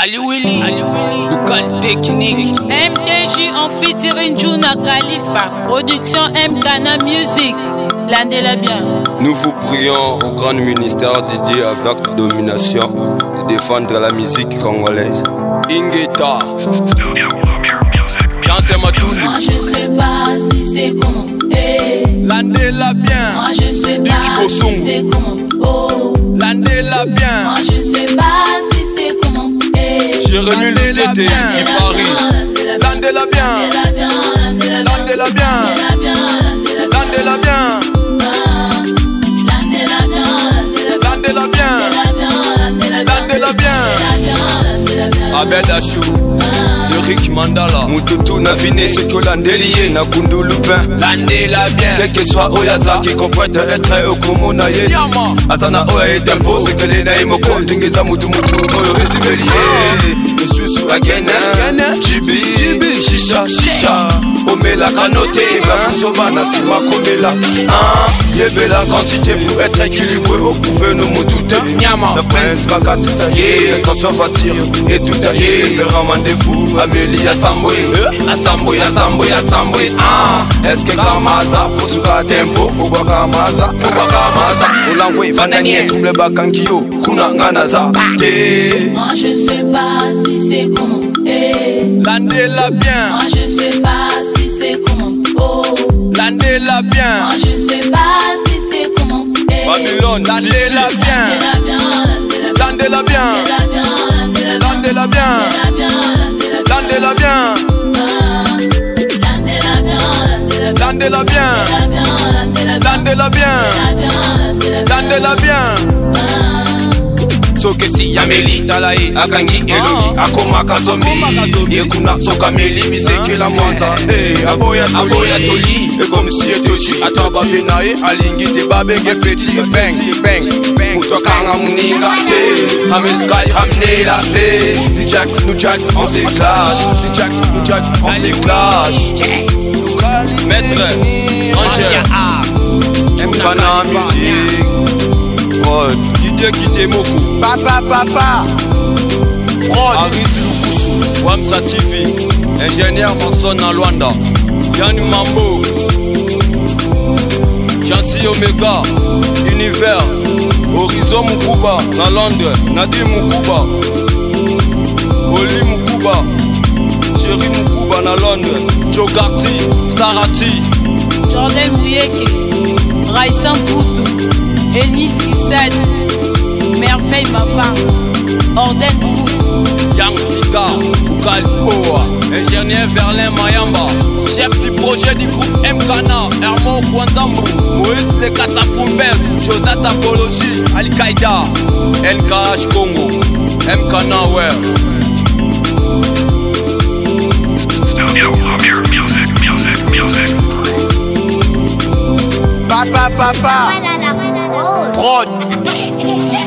Ali Willy, local technique. MTJ en featuring Juna Khalifa. Production Mkana Music. Landez-la bien. Nous vous prions au grand ministère d'aider avec domination de défendre la musique congolaise. Ingeta. Moi je sais pas si c'est comment. Landez-la bien. Moi je sais pas si c'est comment. Oh. Landez-la bien. Moi je sais pas si c'est comment. Jérémy le Tété qui Paris. Landez-la bien. Landez-la bien. Landez-la bien. Landez-la bien. Landez-la bien. Abel Achou, Eric Mandala, Mututu Navine, Sekola Ndeliye, Nakundu Lupin. Landez-la bien. Quel que soit Oyaza qui comprend être au Komonaye. Atana Oya et Tempo, c'est que les Naïmoko, Tingeza Mutu Oyo Resibeliye. Monsieur Souragena, Jibi, Chicha, Omela Kanote, Bakusoba Nasima Komela. Yébela quantité pour être équilibré, vous pouvez nous douter. Le prince Bakat, attention Fatir, et tout aillé, le rendez-vous, Amélie Assamboy, est-ce que Kamaza, pour Souka Tempo, Fubakamaza, Olangwe, Vananier, Trouble Bakankio, Kuna Nganaza. Moi je sais pas si c'est comment. Landez-la bien. Moi je sais pas si c'est comment. Oh. Landez-la bien. Moi je sais pas si c'est comment. Babylone, landez-la bien. Landez-la bien. Landez-la bien. Landez-la bien. Landez-la bien. Landez-la bien. Landez-la bien. Sokesi Yameli Talae Akangi Eloni Akoma Kazombi Yekuna Sokameli Bisekela Mwanza Aboya Toli Et comme si Etochi Ataba Benae Alingi Te Babenge Petit Bang Moutoua Kanga Muninga Hamel Sky Hamnela Nujak on s'éclate on s'éclate Maître Angel Mkana Music Rod Guidé Moko Papa Rod Aris Lukusu Wamsa TV Ingénieur Manson en Luanda Yann Mambo Chancy Omega Univers Horizon Mukuba na Londres Nadim Mukuba Oli Mukuba Chéri Mukuba na Londres Jogarty Starati Jordan Mouyeke Raïsan Poutou Enis Kissad Merveille Mapa Orden Pou Yang Tika Bukal Poa Ingénieur Verlin Mayamba Chef du projet du groupe Mkana Hermon Kwanzambu Moïse Le Kasafumbez Josat Apologie Al-Qaïda NKH Congo Mkana Well Studio Amir Music Papa Prod